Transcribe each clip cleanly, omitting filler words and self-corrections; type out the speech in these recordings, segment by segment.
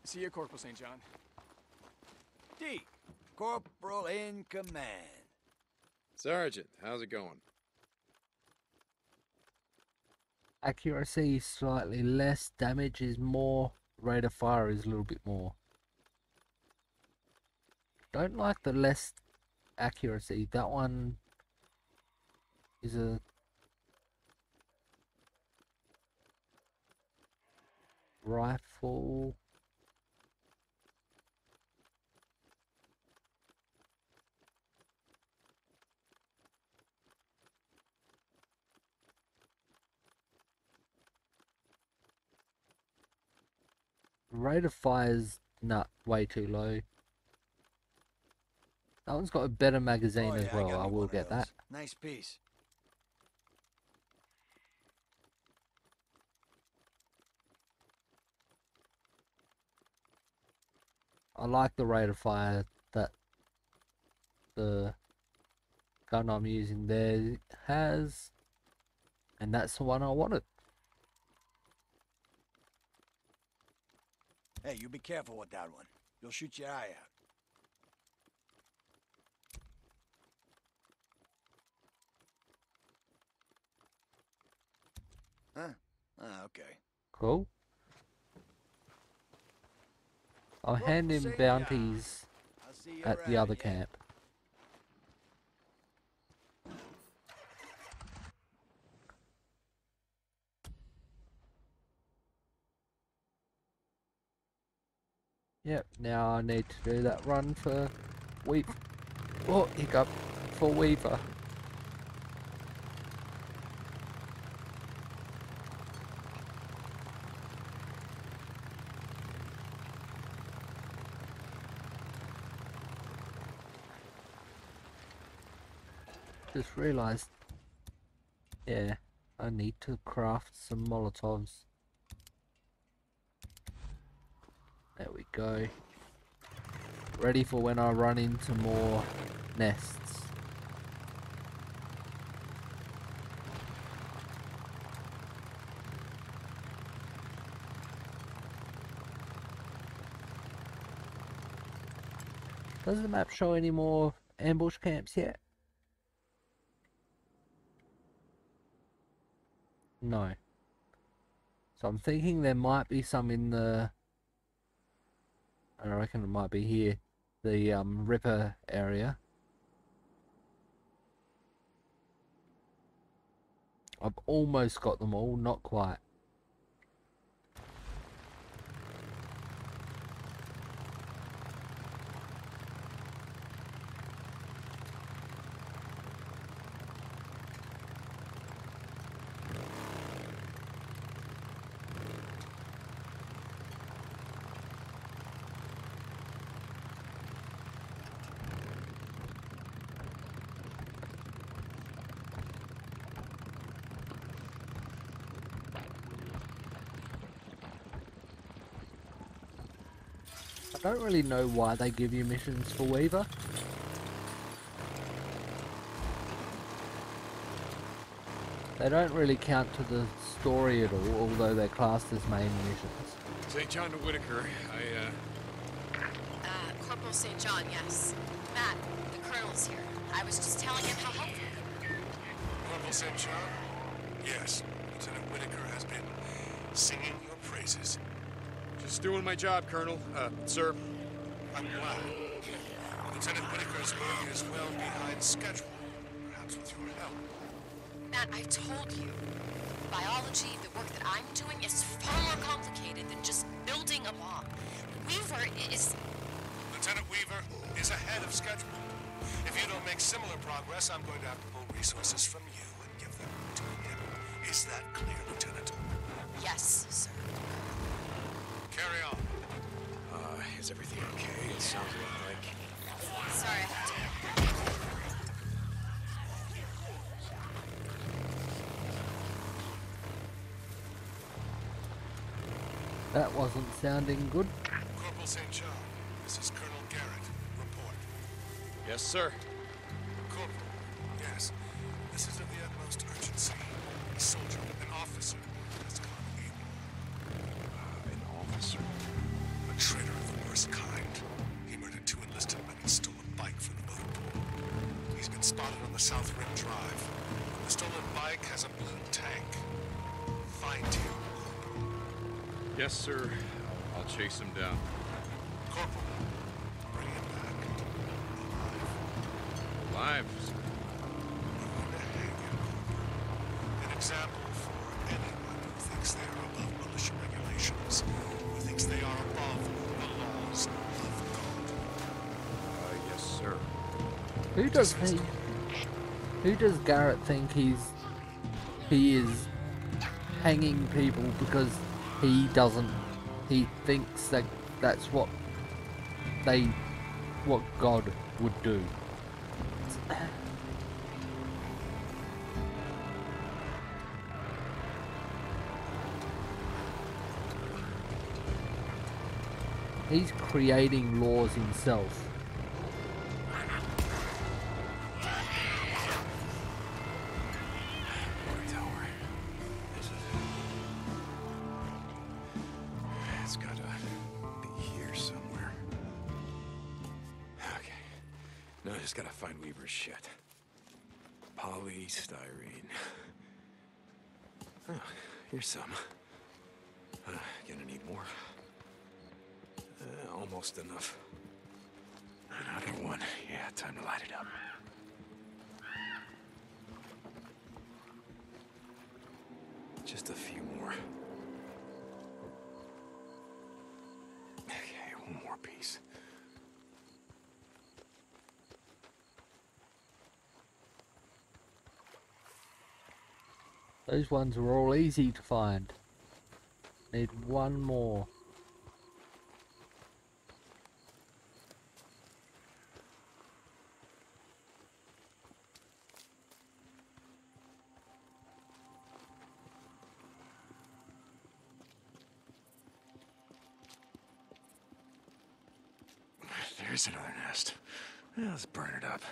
See you, Corporal St. John. D. Corporal in command. Sergeant, how's it going? Accuracy slightly less, damage is more, rate of fire is a little bit more. Don't like the less accuracy. That one is a rifle. Rate of fire's not way too low. That one's got a better magazine as well. I will get that. Nice piece. I like the rate of fire that the gun I'm using there has, and that's the one I wanted. Hey, you be careful with that one. You'll shoot your eye out. Huh? Ah, okay. Cool. I'll hand him bounties at the other camp. Yep, now I need to do that run for Weaver. Oh, hiccup. For Weaver. Just realised, yeah, I need to craft some Molotovs. There we go. Ready for when I run into more nests. Does the map show any more ambush camps yet? No. So I'm thinking there might be some in the... I reckon it might be here. The Ripper area. I've almost got them all, not quite. I don't really know why they give you missions for Weaver. They don't really count to the story at all, although they're classed as main missions. St. John to Whitaker, Corporal St. John, yes. Matt, the Colonel's here. I was just telling him how helpful. Corporal St. John? Yes, Lieutenant Whitaker has been singing your praises. just doing my job, Colonel. Sir. I'm glad. Lieutenant Whitaker's work is well behind schedule. Perhaps with your help. Matt, I've told you. Biology, the work that I'm doing, is far more complicated than just building a bomb. Weaver is... Lieutenant Weaver is ahead of schedule. If you don't make similar progress, I'm going to have to pull resources from you and give them to him. Is that clear, Lieutenant? Yes, sir. Carry on. Is everything okay? It sounds like... Sorry, I have to... That wasn't sounding good. Corporal St. John, this is Colonel Garrett. Report. Yes, sir. Corporal, yes. This is of the utmost urgency. A soldier, an officer, has gone ill. An officer? A traitor. Yes, sir. I'll chase him down. Corporal, bring him back. Alive, sir. We're going to hang him, Corporal. An example for anyone who thinks they are above militia regulations, who thinks they are above the laws of God. Yes, sir. Who does Garrett think he is hanging people because he thinks that that's what God would do. He's creating laws himself. It's gotta be here somewhere. Okay. Now I just gotta find Weaver's shit. Polystyrene. Oh, here's some. Gonna need more. Almost enough. Another one. Yeah, time to light it up. Just a few more. Okay, one more piece. Those ones were all easy to find. Need one more. There's another nest. Yeah, let's burn it up.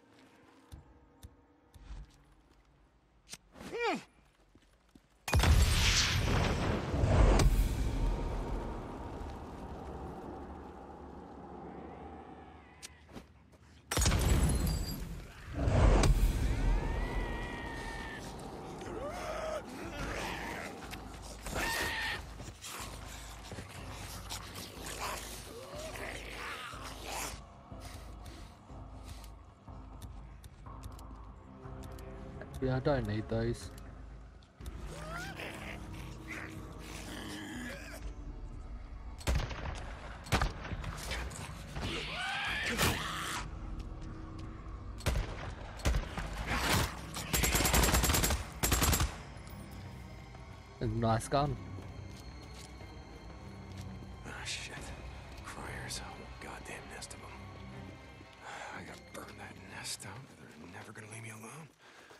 Actually, I don't need those. A nice gun. Ah, shit. Criers, a whole goddamn nest of them. I gotta burn that nest out. They're never gonna leave me alone.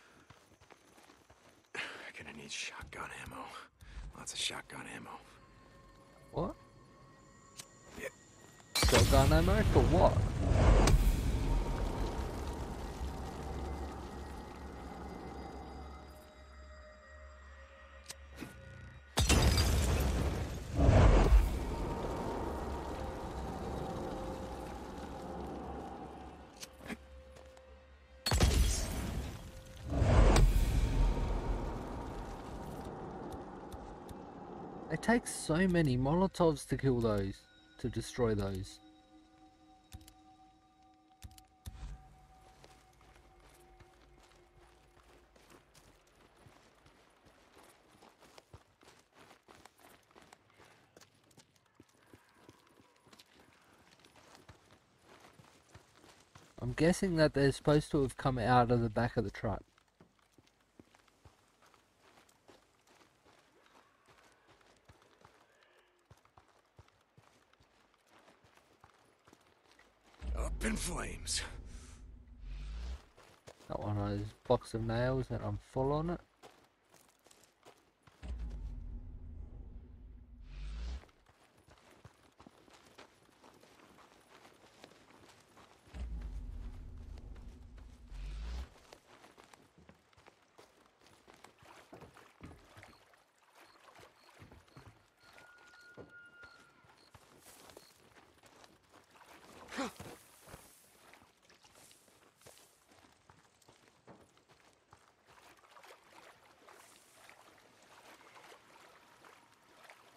Gonna need shotgun ammo. Lots of shotgun ammo. What? Yeah. Shotgun ammo for what? It takes so many Molotovs to kill those, to destroy those. I'm guessing that they're supposed to have come out of the back of the truck. Up in flames. Got one of those box of nails and I'm full on it.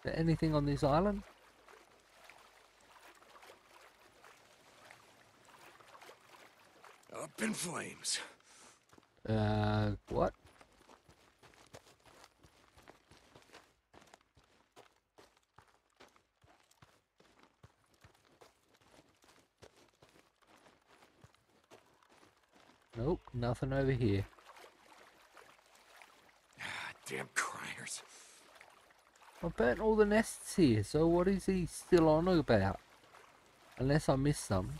there anything on this island? Up in flames. What? Nope, nothing over here. Ah, damn criers. I burnt all the nests here, so what is he still on about? Unless I missed some.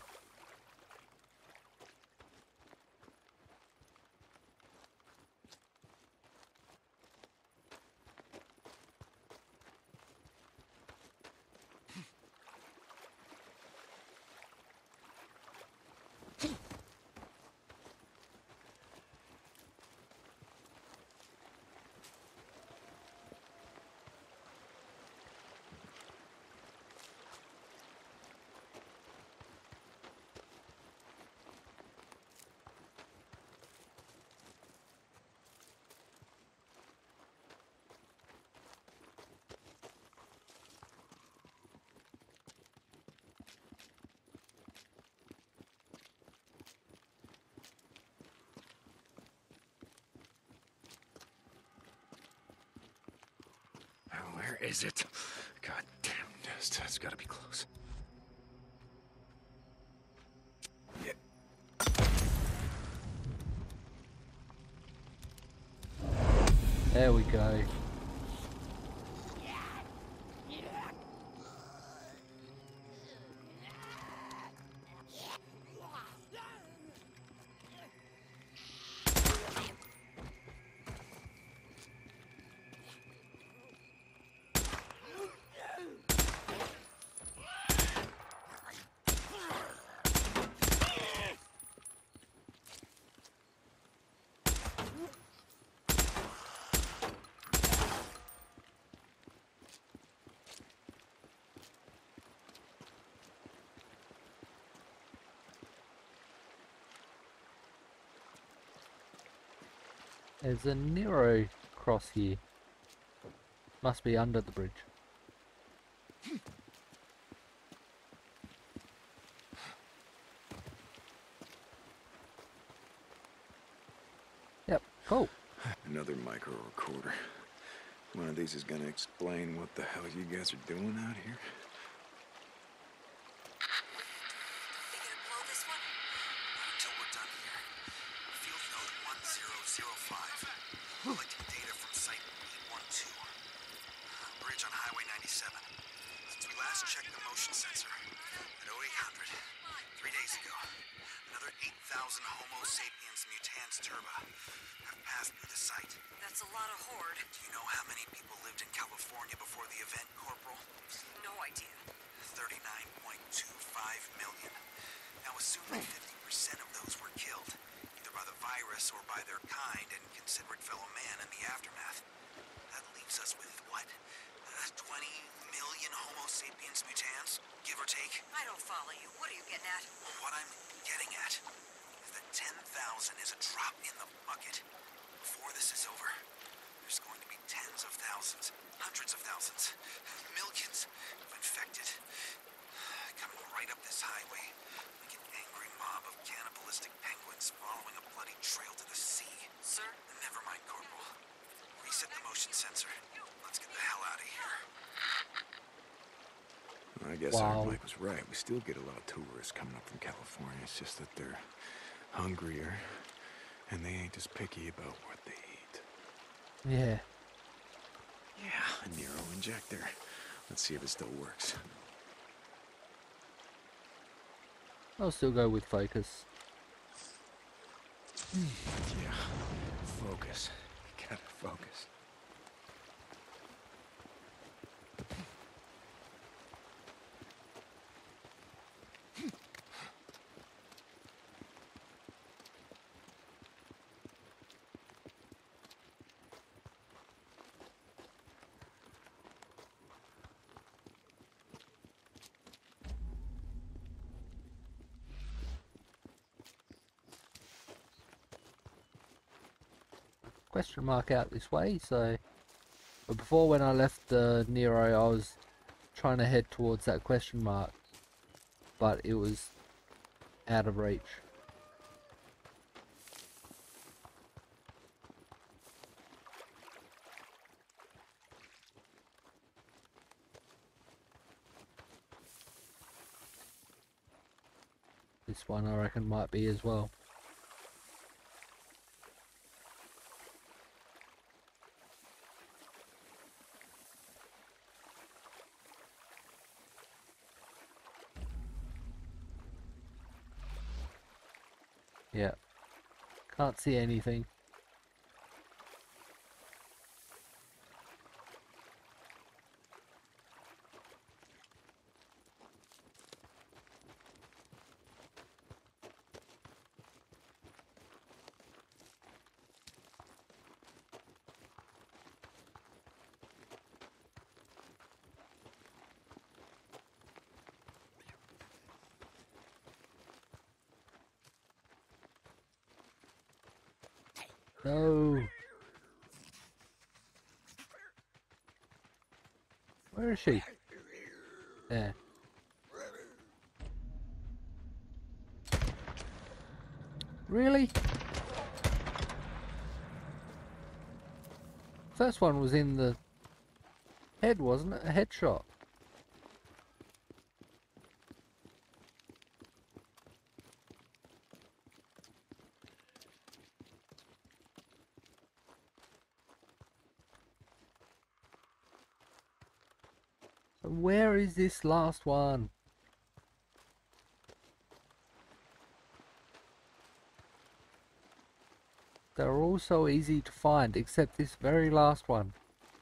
Where is it? God damn nest. That's gotta be close. Yeah. There we go. There's a Nero cross here. Must be under the bridge. Yep, cool. Another micro recorder. One of these is gonna explain what the hell you guys are doing out here. You gonna blow this one? Not until we're done here. Field note 1005. Collecting data from site 812. Bridge on Highway 97. Since we last checked the motion sensor at 0800, 3 days ago, another 8,000 Homo sapiens mutans turba have passed through the site. That's a lot of horde. Do you know how many people lived in California before the event, Corporal? No idea. 39.25 million. Now assume that 50% of those were killed, either by the virus or by their kind and considerate fellow man in the aftermath. That leaves us with what? 20 million Homo sapiens mutans, give or take? I don't follow you. What are you getting at? What I'm getting at is that 10,000 is a drop in the bucket. Before this is over, there's going to be tens of thousands, hundreds of thousands, millions of infected. Coming right up this highway, like an angry mob of cannibalistic penguins following a bloody trail to the sea. Sir? Never mind, Corporal. Reset the motion sensor. Let's get the hell out of here. I guess Wow. our Mike was right. We still get a lot of tourists coming up from California. It's just that they're hungrier, and they ain't as picky about what they eat. Yeah. Yeah, a Nero injector. Let's see if it still works. I'll still go with focus. Yeah, focus. Gotta focus. Question mark out this way, so But before, when I left the Nero, I was trying to head towards that question mark, but it was out of reach. This one I reckon might be as well. Yeah. Can't see anything. No. Where is she? There. Really? First one was in the head, wasn't it? A headshot. So where is this last one? They're all so easy to find, except this very last one.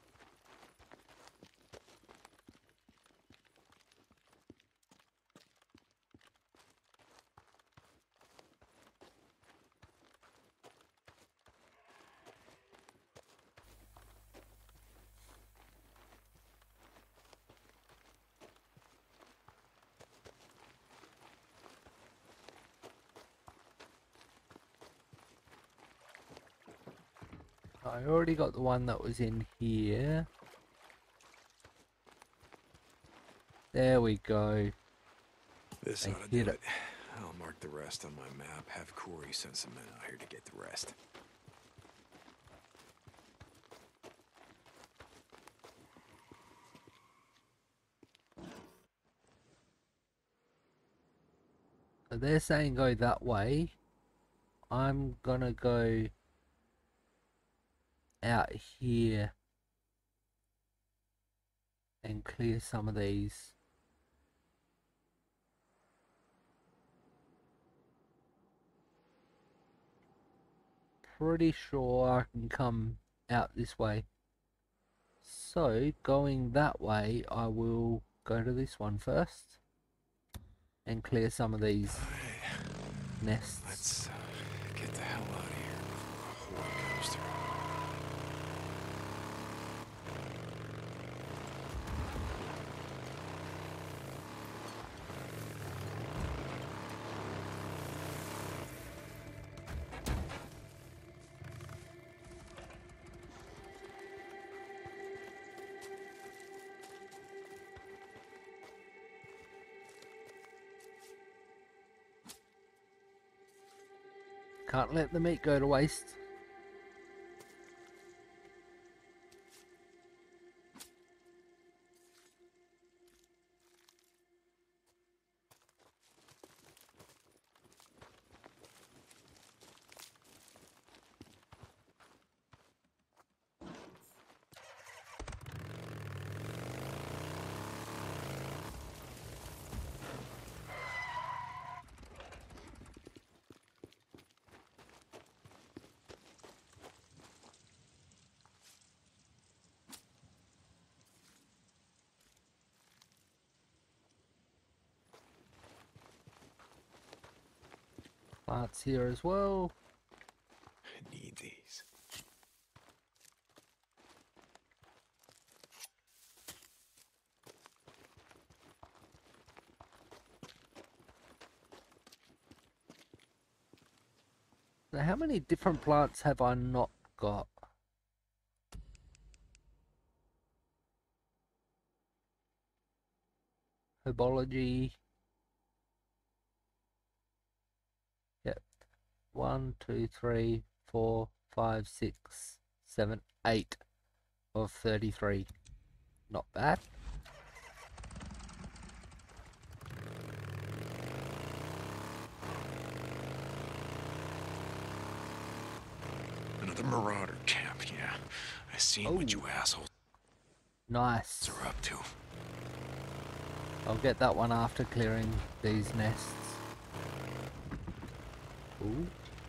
I already got the one that was in here. There we go. This I ought to do hit it. it. I'll mark the rest on my map. Have Corey send some men out here to get the rest. So they're saying go that way. I'm gonna go out here and clear some of these. Pretty sure I can come out this way. So going that way, I will go to this one first and clear some of these nests. Let's get the hell out of here before a horde comes through. Can't let the meat go to waste. Plants here as well. I need these. Now, how many different plants have I not got? Herbology. Yep. 1, 2, 3, 4, 5, 6, 7, 8 of 33. Not bad. Another marauder camp, yeah. I seen what you assholes Nice. are up to. I'll get that one after clearing these nests. Ooh.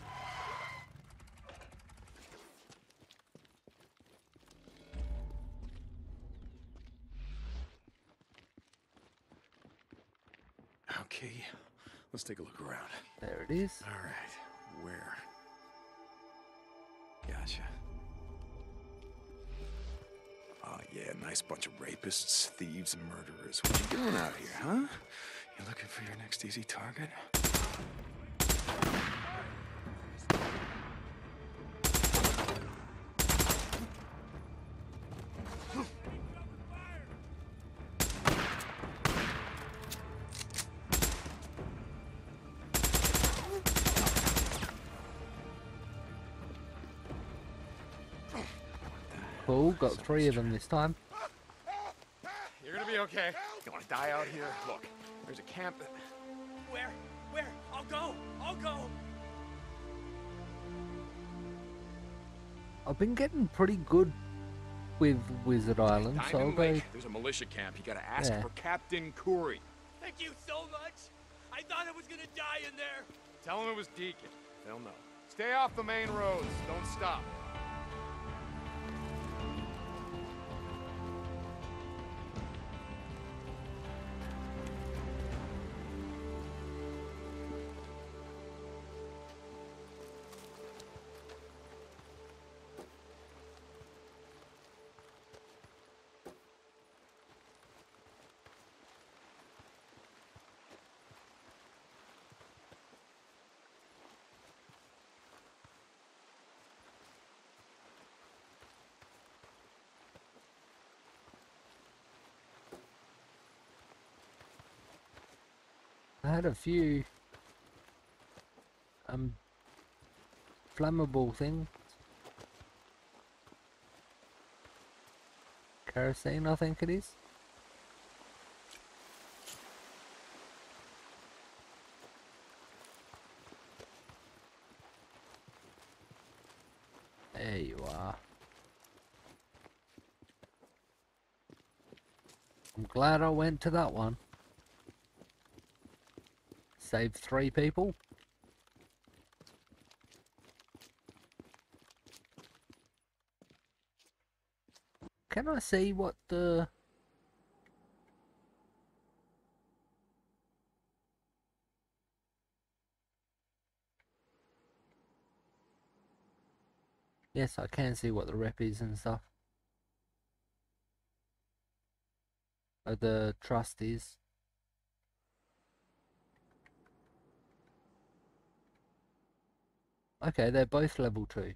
Okay, let's take a look around. There it is. All right, where? Gotcha. Oh yeah, nice bunch of rapists, thieves, and murderers. What you doing out here, huh? You looking for your next easy target? Cool, got 3 of them this time. You're gonna be okay. You wanna die out here? Look, there's a camp that... Where? I'll go! I've been getting pretty good with Wizard Island, so I'll Diamond go... Lake, there's a militia camp. You gotta ask Yeah. for Captain Curry. Thank you so much! I thought I was gonna die in there! Tell him it was Deacon. They'll know. Stay off the main roads. Don't stop. I had a few flammable things. Kerosene, I think it is. There you are. I'm glad I went to that one. Saved 3 people. Can I see what the... Yes, I can see what the rep is and stuff. Or the trust is. Okay, they're both level 2.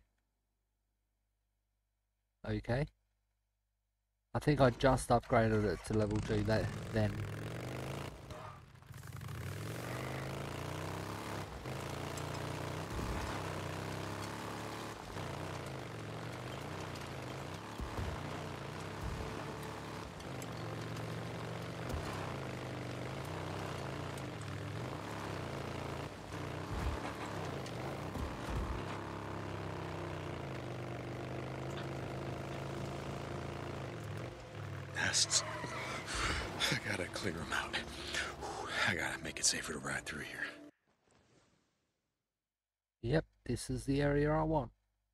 Okay. I think I just upgraded it to level 2 then. Nests. I gotta clear them out. I gotta make it safer to ride through here. Yep, this is the area I want.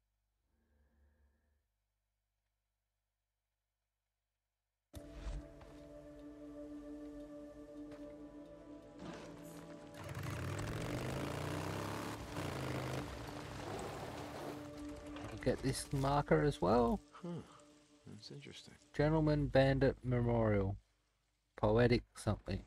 I'll get this marker as well. Huh. That's interesting. Gentleman Bandit Memorial. Poetic something.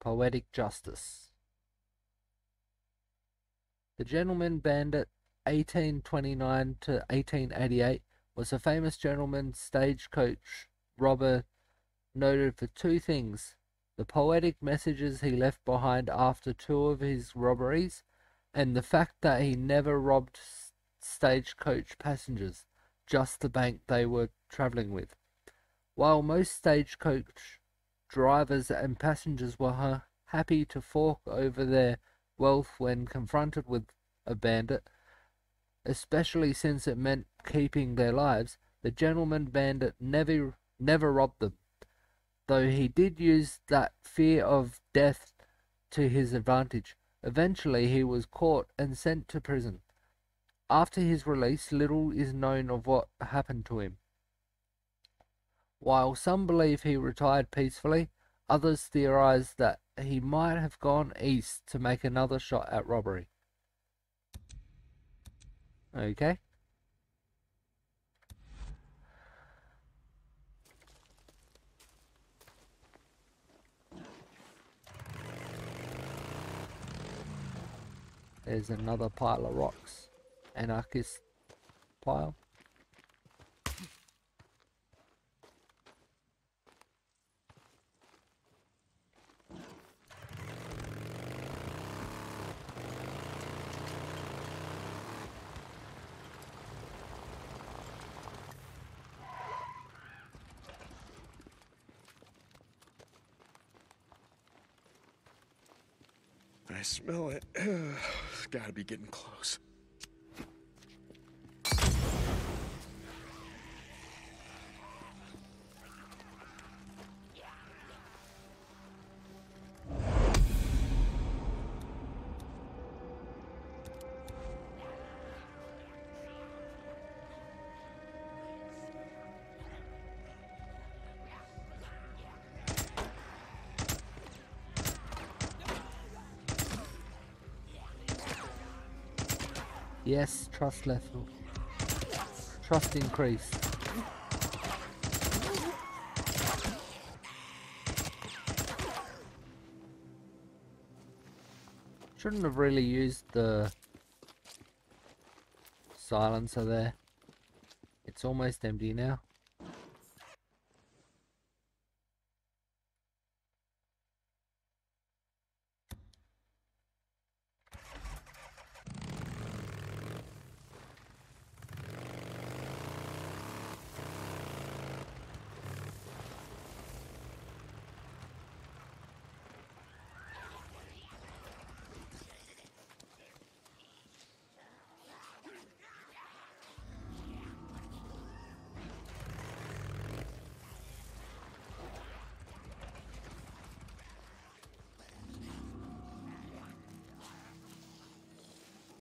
Poetic Justice. The Gentleman Bandit 1829 to 1888 was a famous gentleman stagecoach robber noted for two things: the poetic messages he left behind after two of his robberies, and the fact that he never robbed stagecoach passengers, just the bank they were travelling with. While most stagecoach drivers and passengers were happy to fork over their wealth when confronted with a bandit, especially since it meant keeping their lives, the Gentleman Bandit never robbed them, though he did use that fear of death to his advantage. Eventually he was caught and sent to prison. After his release, little is known of what happened to him. While some believe he retired peacefully, others theorize that he might have gone east to make another shot at robbery. Okay. There's another pile of rocks. Anarchist pile. I smell it. It's gotta be getting close. Yes, trust level. Trust increased. Shouldn't have really used the silencer there. It's almost empty now.